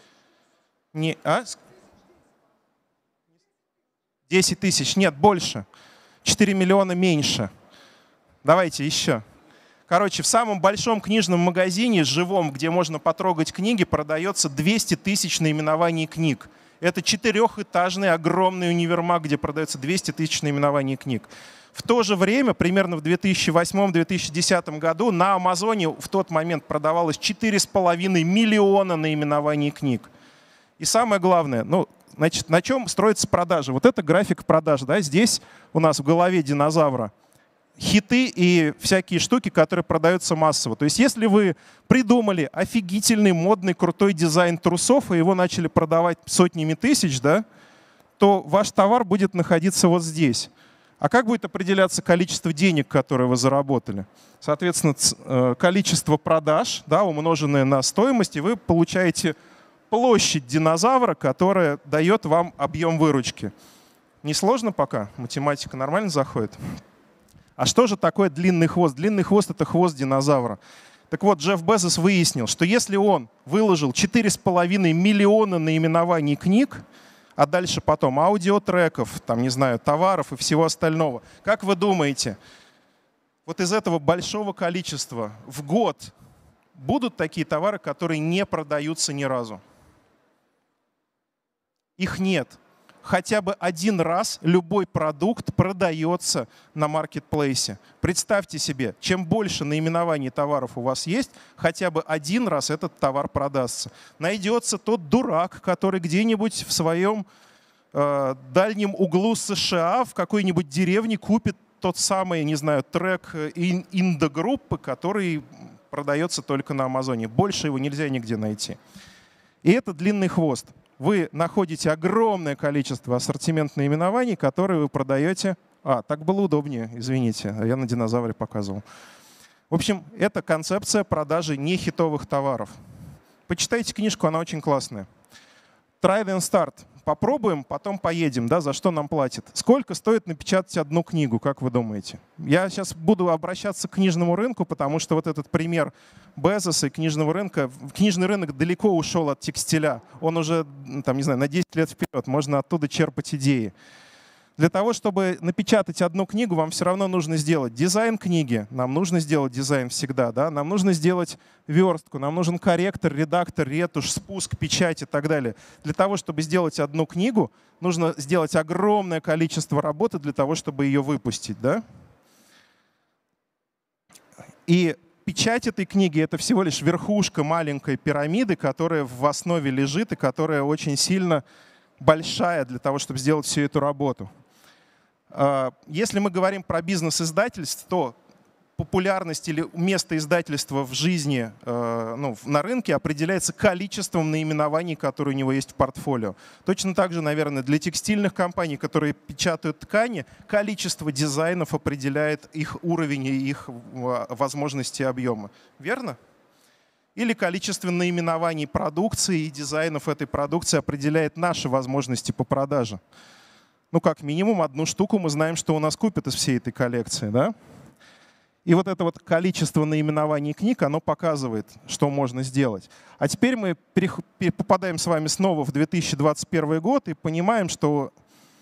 10 тысяч, нет, больше. 4 миллиона меньше. Давайте еще. Короче, в самом большом книжном магазине, живом, где можно потрогать книги, продается 200 тысяч наименований книг. Это четырехэтажный огромный универмаг, где продается 200 тысяч наименований книг. В то же время, примерно в 2008-2010 году, на Амазоне в тот момент продавалось 4,5 миллиона наименований книг. И самое главное, значит, на чем строится продажа? Вот это график продаж. Да? Здесь у нас в голове динозавра хиты и всякие штуки, которые продаются массово. То есть если вы придумали офигительный, модный, крутой дизайн трусов и его начали продавать сотнями тысяч, да, то ваш товар будет находиться вот здесь. А как будет определяться количество денег, которые вы заработали? Соответственно, количество продаж, да, умноженное на стоимость, и вы получаете площадь динозавра, которая дает вам объем выручки. Несложно пока? Математика нормально заходит? А что же такое длинный хвост? Длинный хвост — это хвост динозавра. Так вот, Джефф Безос выяснил, что если он выложил 4,5 миллиона наименований книг, а дальше потом аудиотреков, там, не знаю, товаров и всего остального, как вы думаете, вот из этого большого количества в год будут такие товары, которые не продаются ни разу? Их нет. Хотя бы один раз любой продукт продается на маркетплейсе. Представьте себе, чем больше наименований товаров у вас есть, хотя бы один раз этот товар продастся. Найдется тот дурак, который где-нибудь в своем дальнем углу США, в какой-нибудь деревне купит тот самый, не знаю, трек инда-группы, который продается только на Амазоне. Больше его нельзя нигде найти. И это длинный хвост. Вы находите огромное количество ассортимент наименований, которые вы продаете Так было удобнее, извините, я на динозавре показывал. В общем, это концепция продажи нехитовых товаров. Почитайте книжку, она очень классная. Try then start. Попробуем, потом поедем, да, за что нам платят. Сколько стоит напечатать одну книгу, как вы думаете? Я сейчас буду обращаться к книжному рынку, потому что вот этот пример Безоса и книжного рынка, книжный рынок далеко ушел от текстиля. Он уже, там, не знаю, на 10 лет вперед, можно оттуда черпать идеи. Для того, чтобы напечатать одну книгу, вам все равно нужно сделать дизайн книги. Нам нужно сделать дизайн всегда. Да? Нам нужно сделать верстку, нам нужен корректор, редактор, ретушь, спуск, печать и так далее. Для того, чтобы сделать одну книгу, нужно сделать огромное количество работы для того, чтобы ее выпустить. Да? И печать этой книги — это всего лишь верхушка маленькой пирамиды, которая в основе лежит и которая очень сильно большая для того, чтобы сделать всю эту работу. Если мы говорим про бизнес-издательств, то популярность или место издательства в жизни, на рынке определяется количеством наименований, которые у него есть в портфолио. Точно так же, наверное, для текстильных компаний, которые печатают ткани, количество дизайнов определяет их уровень и их возможности и объема. Верно? Или количество наименований продукции и дизайнов этой продукции определяет наши возможности по продаже. Как минимум одну штуку мы знаем, что у нас купят из всей этой коллекции. Да? И вот это вот количество наименований книг, оно показывает, что можно сделать. А теперь мы попадаем с вами снова в 2021 год и понимаем, что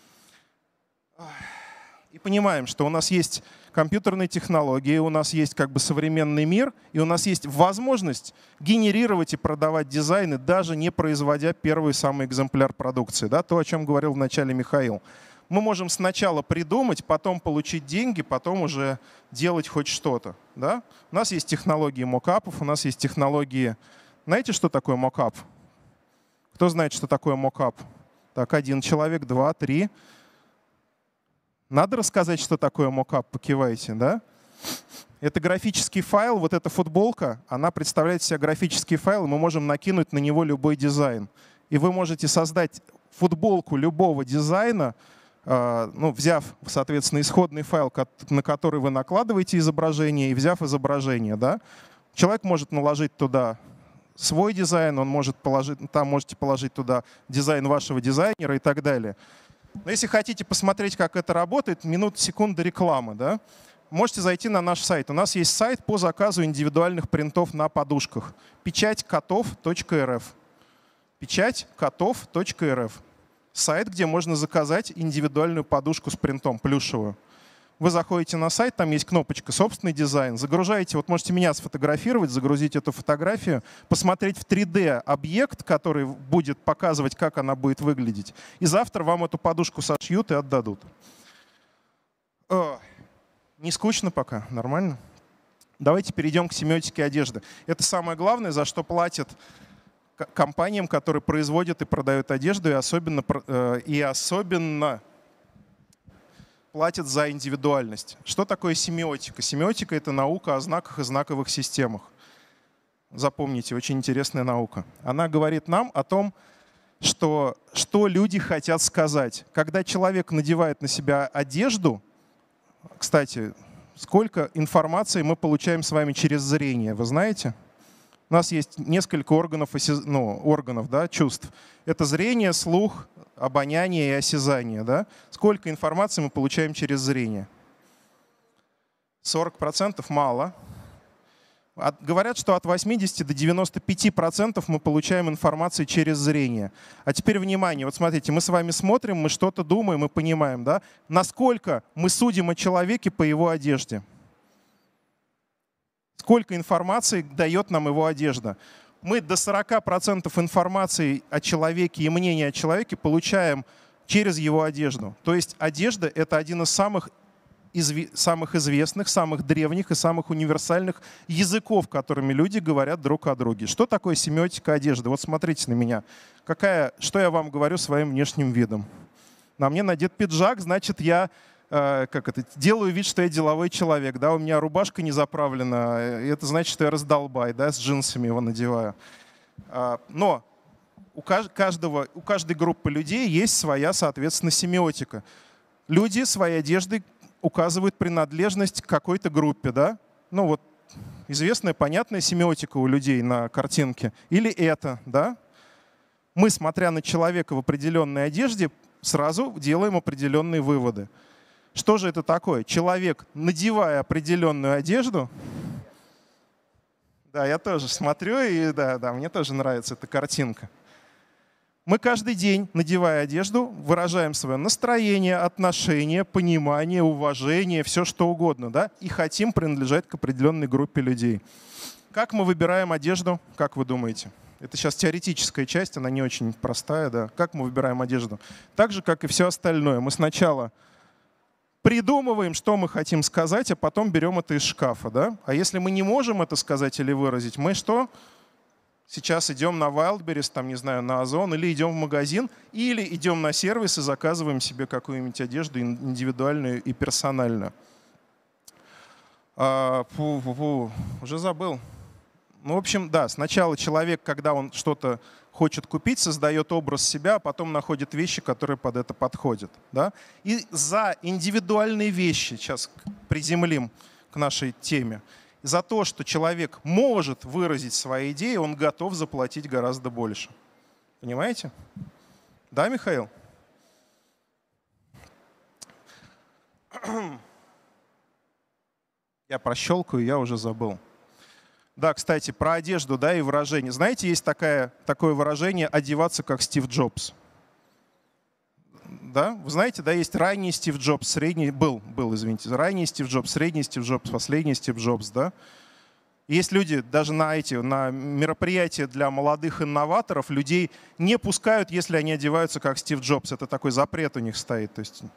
у нас есть компьютерные технологии, у нас есть как бы современный мир, и у нас есть возможность генерировать и продавать дизайны, даже не производя первый самый экземпляр продукции. Да? То, о чем говорил вначале Михаил. Мы можем сначала придумать, потом получить деньги, потом уже делать хоть что-то. Да? У нас есть технологии мокапов, у нас есть технологии... Знаете, что такое мокап? Кто знает, что такое мокап? Так, 1 человек, 2, 3... Надо рассказать, что такое мокап, покивайте, да? Это графический файл, вот эта футболка, она представляет из себя графический файл, и мы можем накинуть на него любой дизайн. И вы можете создать футболку любого дизайна, взяв, соответственно, исходный файл, на который вы накладываете изображение, и взяв изображение. Да? Человек может наложить туда свой дизайн, он может положить, там можете положить туда дизайн вашего дизайнера и так далее. Но если хотите посмотреть, как это работает, секунда рекламы, да? Можете зайти на наш сайт. У нас есть сайт по заказу индивидуальных принтов на подушках. печатькотов.рф. печатькотов.рф. Сайт, где можно заказать индивидуальную подушку с принтом, плюшевую. Вы заходите на сайт, там есть кнопочка «Собственный дизайн», загружаете, вот можете меня сфотографировать, загрузить эту фотографию, посмотреть в 3D объект, который будет показывать, как она будет выглядеть. И завтра вам эту подушку сошьют и отдадут. Не скучно пока? Нормально? Давайте перейдем к семиотике одежды. Это самое главное, за что платят компаниям, которые производят и продают одежду, и особенно платят за индивидуальность. Что такое семиотика? Семиотика — это наука о знаках и знаковых системах. Запомните, очень интересная наука. Она говорит нам о том, что люди хотят сказать. Когда человек надевает на себя одежду, кстати, сколько информации мы получаем с вами через зрение, вы знаете? У нас есть несколько органов, да, чувств. Это зрение, слух, обоняние и осязание. Да? Сколько информации мы получаем через зрение? 40% мало. Говорят, что от 80 до 95% мы получаем информации через зрение. А теперь внимание, вот смотрите, мы с вами смотрим, мы что-то думаем и понимаем, да? Насколько мы судим о человеке по его одежде? Сколько информации дает нам его одежда? Мы до 40% информации о человеке и мнения о человеке получаем через его одежду. То есть одежда — это один из самых известных, самых древних и самых универсальных языков, которыми люди говорят друг о друге. Что такое семиотика одежды? Вот смотрите на меня. Что я вам говорю своим внешним видом? На мне надет пиджак, значит, я делаю вид, что я деловой человек. Да? У меня рубашка не заправлена. Это значит, что я раздолбай, да? С джинсами его надеваю. Но у каждой группы людей есть своя, соответственно, семиотика. люди своей одеждой указывают принадлежность к какой-то группе, да? Ну вот известная, понятная семиотика у людей на картинке. Или это, да? Мы, смотря на человека в определенной одежде, сразу делаем определенные выводы. Что же это такое? Человек, надевая определенную одежду, да, я тоже смотрю, и да, мне тоже нравится эта картинка. Мы каждый день, надевая одежду, выражаем свое настроение, отношение, понимание, уважение, все что угодно, да, и хотим принадлежать к определенной группе людей. Как мы выбираем одежду, как вы думаете? Это сейчас теоретическая часть, она не очень простая, да. Как мы выбираем одежду? Так же, как и все остальное. Мы сначала придумываем, что мы хотим сказать, а потом берем это из шкафа, да. А если мы не можем это сказать или выразить, мы что? Сейчас идем на Wildberries, там, не знаю, на Озон, или идем в магазин, или идем на сервис и заказываем себе какую-нибудь одежду индивидуальную и персональную. Уже забыл. Ну, в общем, да, сначала человек, когда он что-то хочет купить, создает образ себя, а потом находит вещи, которые под это подходят. Да? И за индивидуальные вещи, сейчас приземлим к нашей теме, за то, что человек может выразить свои идеи, он готов заплатить гораздо больше. Понимаете? Да, Михаил? Я прощелкаю, я уже забыл. Да, кстати, про одежду, да, и выражение. Знаете, есть такое выражение «одеваться как Стив Джобс». Да? Вы знаете, да, есть ранний Стив Джобс, средний, извините, ранний Стив Джобс, средний Стив Джобс, последний Стив Джобс, да? Есть люди, даже на мероприятия для молодых инноваторов, людей не пускают, если они одеваются как Стив Джобс. Это такой запрет у них стоит. То есть,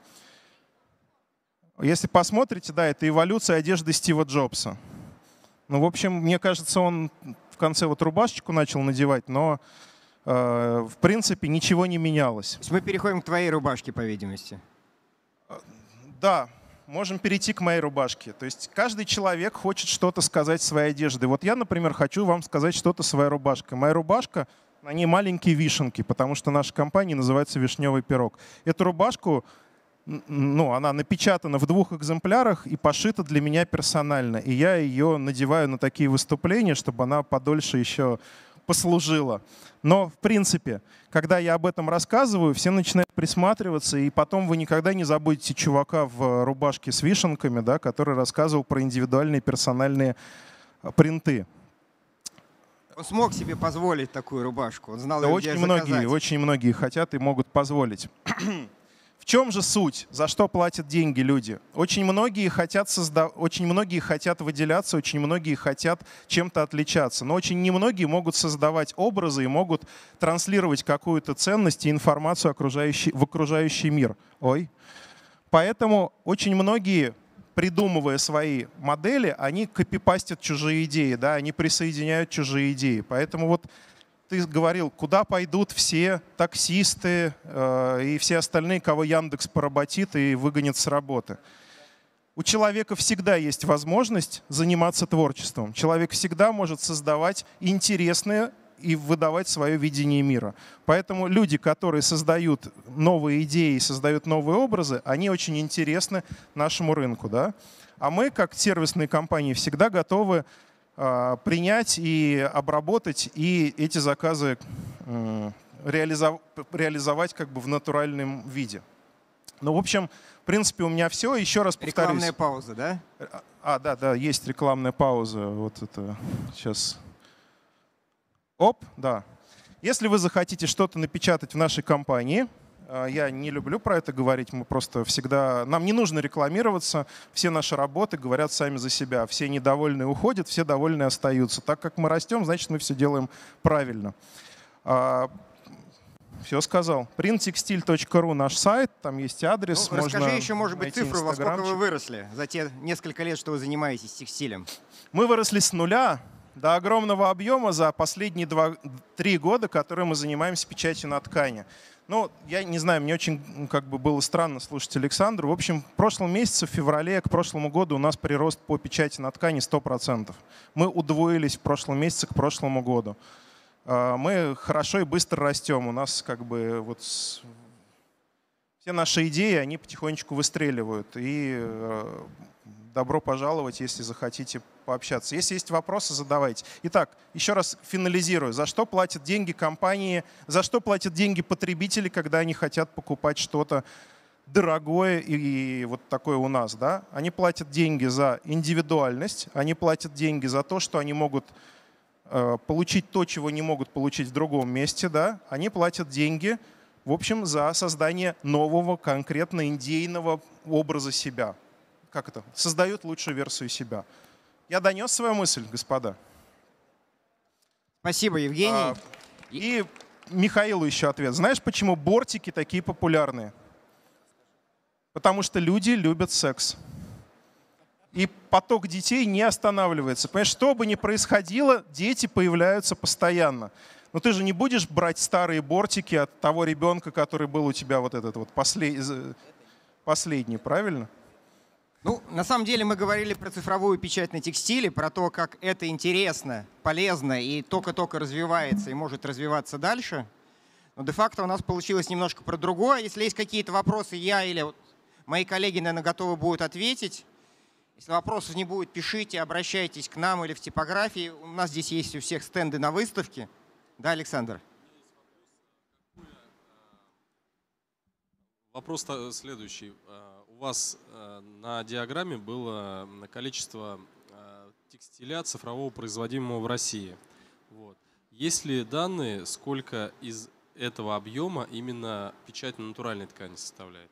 если посмотрите, да, это эволюция одежды Стива Джобса. Ну, в общем, мне кажется, он в конце вот рубашечку начал надевать, но в принципе ничего не менялось. То есть мы переходим к твоей рубашке, по видимости. Да, можем перейти к моей рубашке. То есть каждый человек хочет что-то сказать своей одеждой. Вот я, например, хочу вам сказать что-то своей рубашкой. Моя рубашка, на ней маленькие вишенки, потому что наша компания называется «Вишневый пирог». Эту рубашку, ну, она напечатана в 2 экземплярах и пошита для меня персонально. И я ее надеваю на такие выступления, чтобы она подольше еще послужила. Но, в принципе, когда я об этом рассказываю, все начинают присматриваться, и потом вы никогда не забудете чувака в рубашке с вишенками, да, который рассказывал про индивидуальные персональные принты. Он смог себе позволить такую рубашку? Он знал, Да, ее где заказать. очень многие хотят и могут позволить. В чем же суть? За что платят деньги люди? Очень многие хотят выделяться, очень многие хотят чем-то отличаться. Но очень немногие могут создавать образы и могут транслировать какую-то ценность и информацию в окружающий мир. Поэтому очень многие, придумывая свои модели, они копипастят чужие идеи, да, они присоединяют чужие идеи. Поэтому вот ты говорил, куда пойдут все таксисты и все остальные, кого Яндекс поработит и выгонит с работы. У человека всегда есть возможность заниматься творчеством. Человек всегда может создавать интересное и выдавать свое видение мира. Поэтому люди, которые создают новые идеи, создают новые образы, они очень интересны нашему рынку. Да? А мы, как сервисные компании, всегда готовы принять и обработать, и эти заказы реализовать как бы в натуральном виде. Ну, в общем, в принципе, у меня все. Еще раз повторюсь. Рекламная пауза, да? Да, есть рекламная пауза. Вот это сейчас. Да. Если вы захотите что-то напечатать в нашей компании, я не люблю про это говорить, мы просто всегда... Нам не нужно рекламироваться, все наши работы говорят сами за себя. Все недовольные уходят, все довольные остаются. Так как мы растем, значит, мы все делаем правильно. Все сказал. Printtextile.ru наш сайт, там есть адрес. Ну, расскажи еще, может быть, цифру, во сколько вы выросли за те несколько лет, что вы занимаетесь текстилем. Мы выросли с нуля до огромного объема за последние 3 года, которые мы занимаемся печатью на ткани. Ну, я не знаю, мне очень было странно слушать Александру. В общем, в прошлом месяце, в феврале к прошлому году у нас прирост по печати на ткани 100%. Мы удвоились в прошлом месяце к прошлому году. Мы хорошо и быстро растем. У нас Все наши идеи, они потихонечку выстреливают. И добро пожаловать, если захотите пообщаться. Если есть вопросы, задавайте. Итак, еще раз финализирую. За что платят деньги компании, за что платят деньги потребители, когда они хотят покупать что-то дорогое и вот такое у нас, да? Они платят деньги за индивидуальность, они платят деньги за то, что они могут получить то, чего не могут получить в другом месте, да? Они платят деньги, в общем, за создание нового, конкретно идейного образа себя. Как это? Создают лучшую версию себя. Я донес свою мысль, господа? Спасибо, Евгений. И Михаилу еще ответ. Знаешь, почему бортики такие популярные? Потому что люди любят секс. И поток детей не останавливается. Понимаешь, что бы ни происходило, дети появляются постоянно. Но ты же не будешь брать старые бортики от того ребенка, который был у тебя вот этот вот последний, правильно? Ну, на самом деле мы говорили про цифровую печать на текстиле, про то, как это интересно, полезно и только-только развивается и может развиваться дальше. Но де-факто у нас получилось немножко про другое. Если есть какие-то вопросы, я или мои коллеги, наверное, готовы будут ответить. Если вопросов не будет, пишите, обращайтесь к нам или в типографии. У нас здесь есть у всех стенды на выставке. Да, Александр? Вопрос следующий. У вас на диаграмме было количество текстиля цифрового, производимого в России. Вот. Есть ли данные, сколько из этого объема именно печать на натуральной ткани составляет?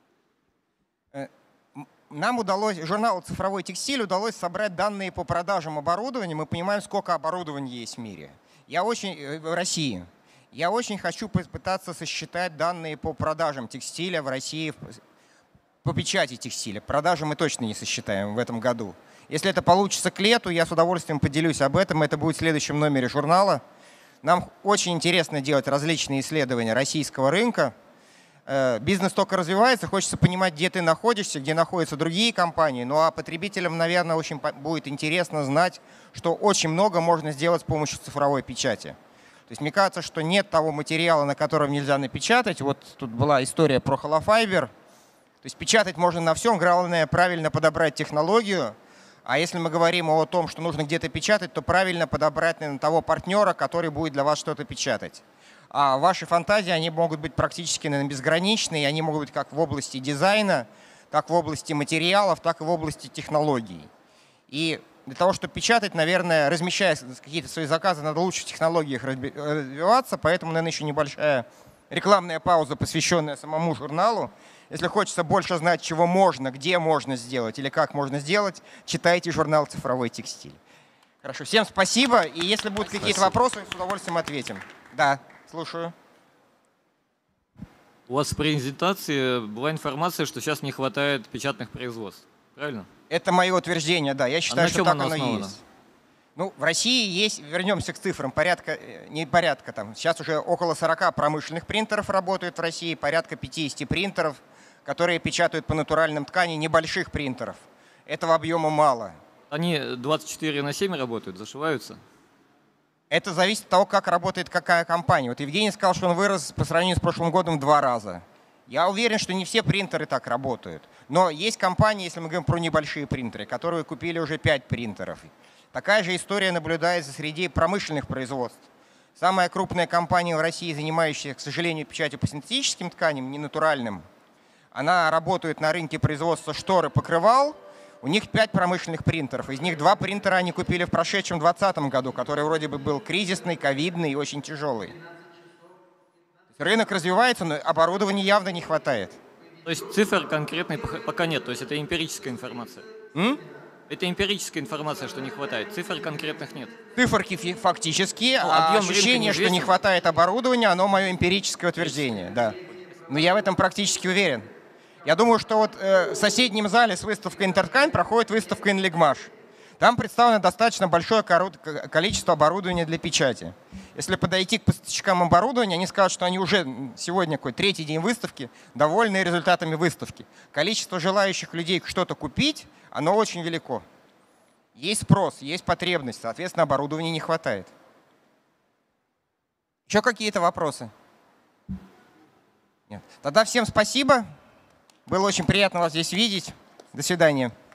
Нам удалось, журналу «Цифровой текстиль» удалось собрать данные по продажам оборудования. Мы понимаем, сколько оборудования есть в мире. В России. Я очень хочу попытаться сосчитать данные по продажам текстиля в России, по печати текстиля. Продажи мы точно не сосчитаем в этом году. Если это получится к лету, я с удовольствием поделюсь об этом. Это будет в следующем номере журнала. Нам очень интересно делать различные исследования российского рынка. Бизнес только развивается, хочется понимать, где ты находишься, где находятся другие компании. Ну а потребителям, наверное, очень будет интересно знать, что очень много можно сделать с помощью цифровой печати. То есть мне кажется, что нет того материала, на котором нельзя напечатать. Вот тут была история про холофайбер. То есть печатать можно на всем, главное правильно подобрать технологию. А если мы говорим о том, что нужно где-то печатать, то правильно подобрать, наверное, того партнера, который будет для вас что-то печатать. А ваши фантазии, они могут быть практически, наверное, безграничные. Они могут быть как в области дизайна, так в области материалов, так и в области технологий. И для того, чтобы печатать, наверное, размещая какие-то свои заказы, надо лучше в технологиях развиваться. Поэтому, наверное, еще небольшая рекламная пауза, посвященная самому журналу. Если хочется больше знать, чего можно, где можно сделать или как можно сделать, читайте журнал «Цифровой текстиль». Хорошо, всем спасибо. И если будут какие-то вопросы, с удовольствием ответим. Да. Слушаю. У вас в презентации была информация, что сейчас не хватает печатных производств. Правильно? Это мое утверждение, да. Я считаю, что так оно и есть. Ну, в России есть, вернемся к цифрам, сейчас уже около 40 промышленных принтеров работают в России, порядка 50 принтеров, которые печатают по натуральным тканям, небольших принтеров. Этого объема мало. Они 24/7 работают, зашиваются? Это зависит от того, как работает какая компания. Вот Евгений сказал, что он вырос по сравнению с прошлым годом в 2 раза. Я уверен, что не все принтеры так работают. Но есть компании, если мы говорим про небольшие принтеры, которые купили уже 5 принтеров. Такая же история наблюдается среди промышленных производств. Самая крупная компания в России, занимающаяся, к сожалению, печатью по синтетическим тканям, ненатуральным, она работает на рынке производства штор и покрывал. У них 5 промышленных принтеров. Из них 2 принтера они купили в прошедшем 2020 году, который вроде бы был кризисный, ковидный и очень тяжелый. Рынок развивается, но оборудования явно не хватает. То есть цифр конкретной пока нет, то есть это эмпирическая информация? Это эмпирическая информация, что не хватает, цифр конкретных нет? Циферки фактические, а ощущение, что не хватает оборудования, оно мое эмпирическое утверждение. Да. Но я в этом практически уверен. Я думаю, что вот в соседнем зале с выставкой «Интерткань» проходит выставка «Инлигмаш». Там представлено достаточно большое количество оборудования для печати. Если подойти к поставщикам оборудования, они скажут, что они уже сегодня, 3-й день выставки, довольны результатами выставки. Количество желающих людей что-то купить, оно очень велико. Есть спрос, есть потребность, соответственно, оборудования не хватает. Еще какие-то вопросы? Нет. Тогда всем спасибо. Было очень приятно вас здесь видеть. До свидания.